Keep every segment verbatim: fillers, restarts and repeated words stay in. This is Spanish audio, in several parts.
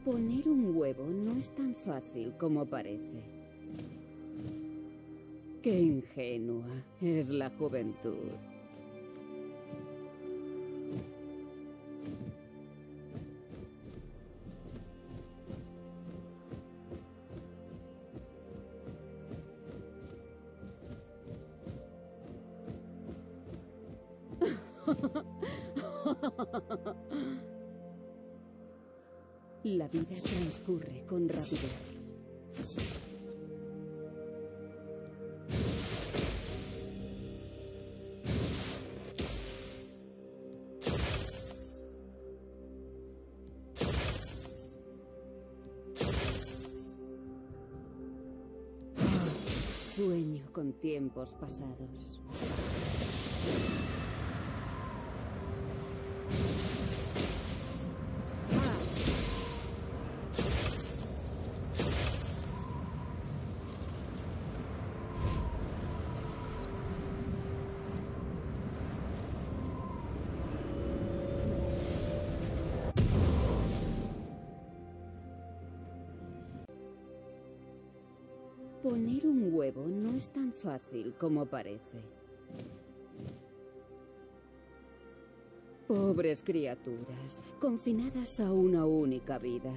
Poner un huevo no es tan fácil como parece. Qué ingenua es la juventud. La vida transcurre con rapidez. Sueño con tiempos pasados. Poner un huevo no es tan fácil como parece. Pobres criaturas, confinadas a una única vida.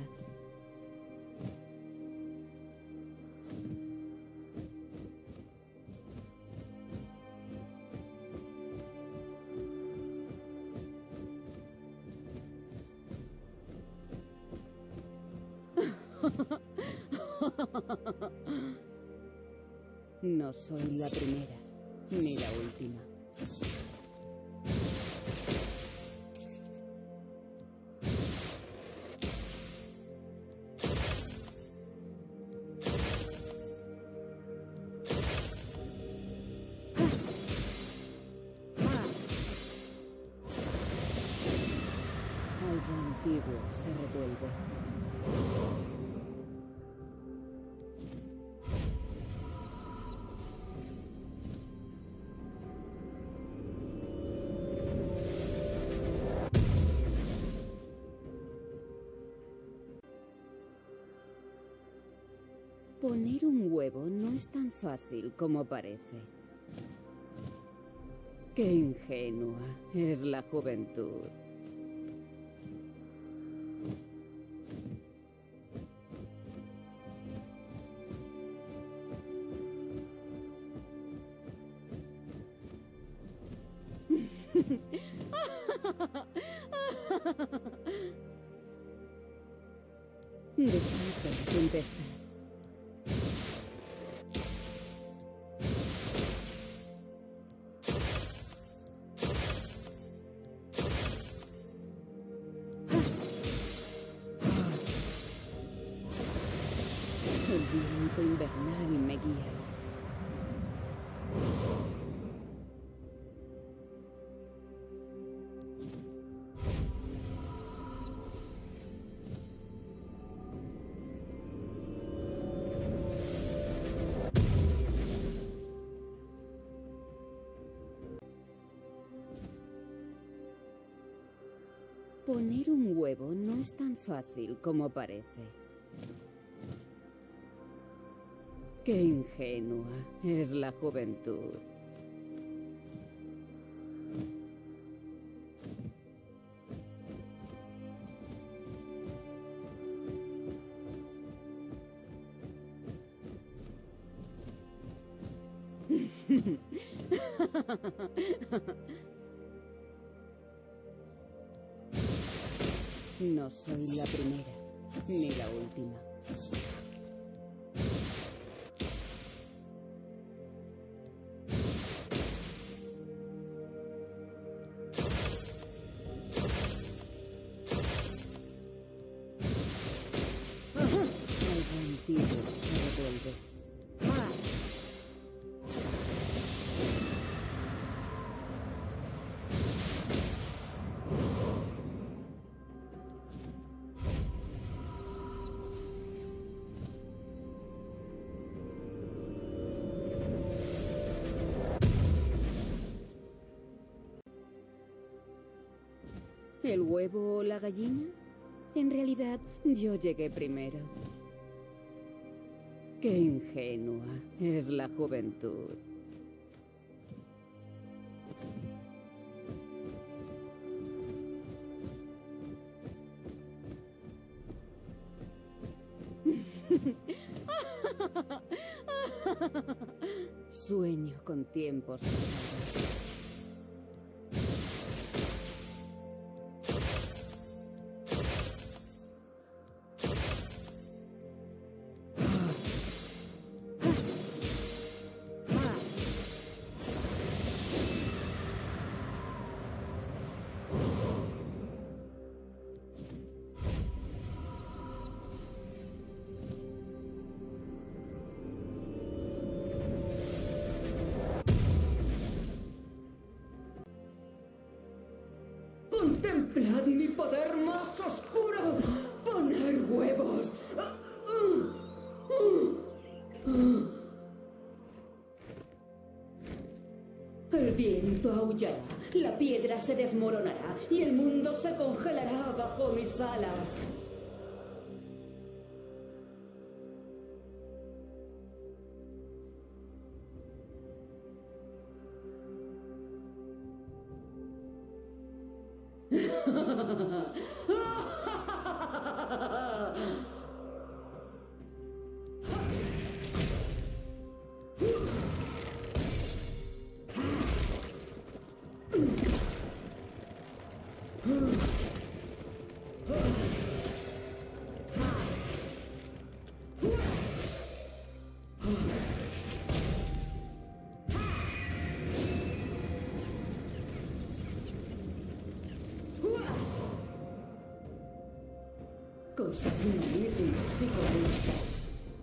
No soy la primera, ni la última. Algo antiguo se revuelve. Poner un huevo no es tan fácil como parece. Qué ingenua es la juventud. Dejad de empezar. El viento invernal me guía. Poner un huevo no es tan fácil como parece. Qué ingenua es la juventud. No soy la primera, ni la última. Algo antiguo se revuelve. ¿El huevo o la gallina? En realidad, yo llegué primero. Qué ingenua es la juventud. Sueño con tiempos pasados. ¡Contemplad mi poder más oscuro! ¡Poner huevos! El viento aullará, la piedra se desmoronará y el mundo se congelará bajo mis alas. Cosas inútiles y egoístas.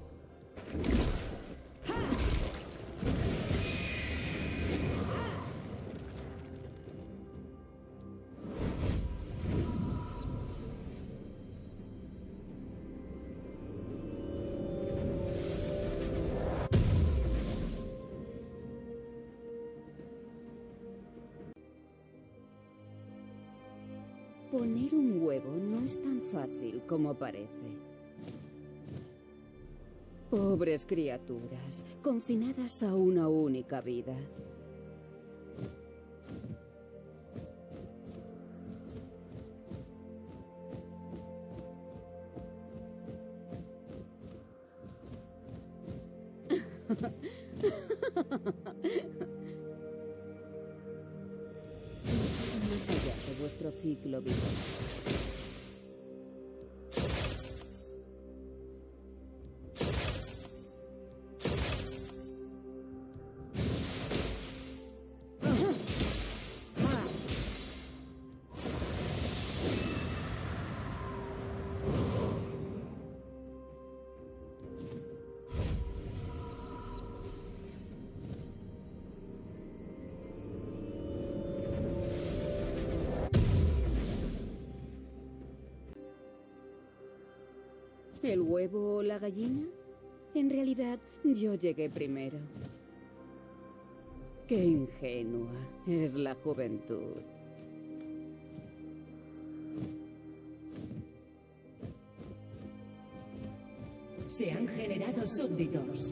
Poner un huevo no es tan fácil como parece. Pobres criaturas, confinadas a una única vida. Más allá de vuestro ciclo vital. ¿El huevo o la gallina? En realidad, yo llegué primero. Qué ingenua es la juventud. Se han generado súbditos.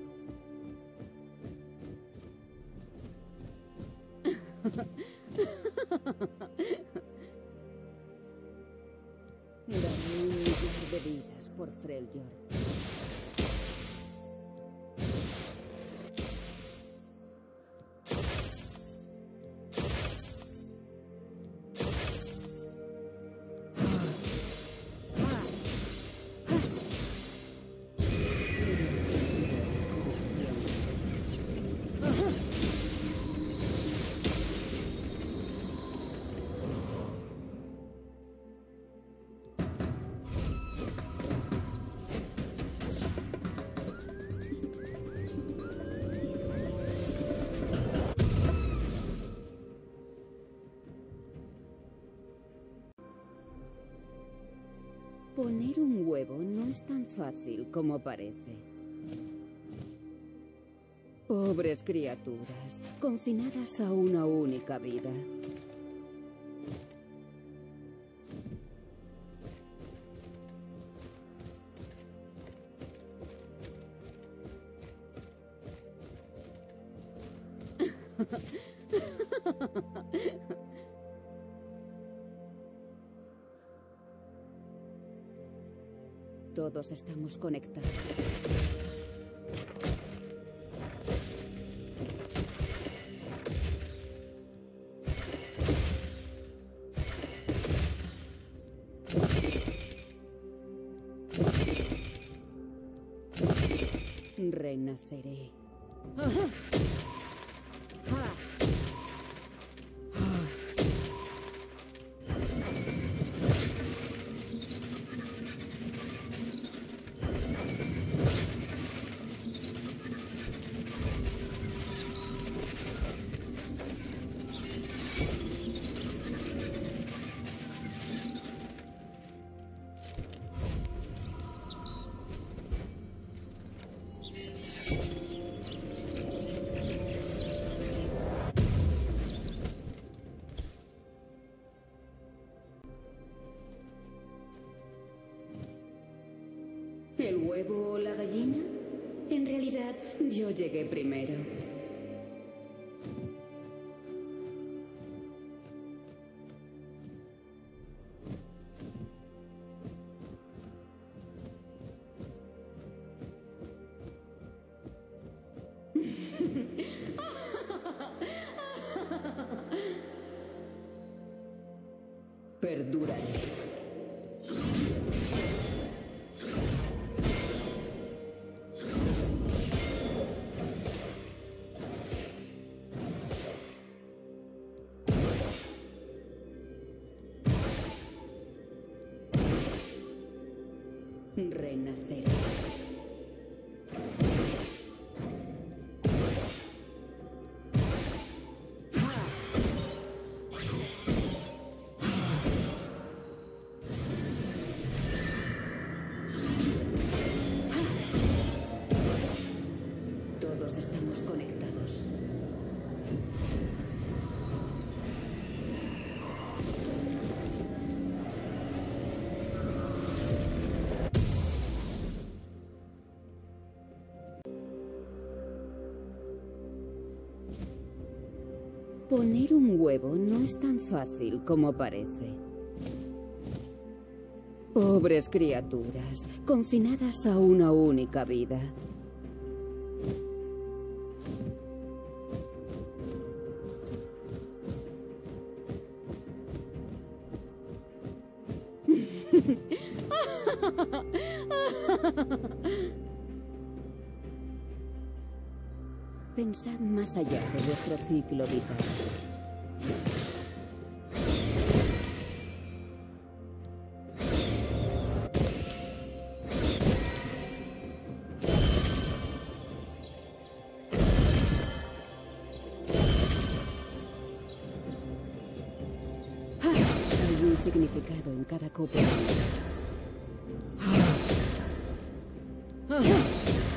Daré un millar de vidas por Freljord. Poner un huevo no es tan fácil como parece. Pobres criaturas, confinadas a una única vida. Todos estamos conectados. Renaceré. ¿El huevo o la gallina? En realidad, yo llegué primero. Perduraré. Renaceré. Todos estamos conectados. Poner un huevo no es tan fácil como parece. Pobres criaturas, confinadas a una única vida. Pensad más allá de vuestro ciclo vital. Hay un significado en cada copa.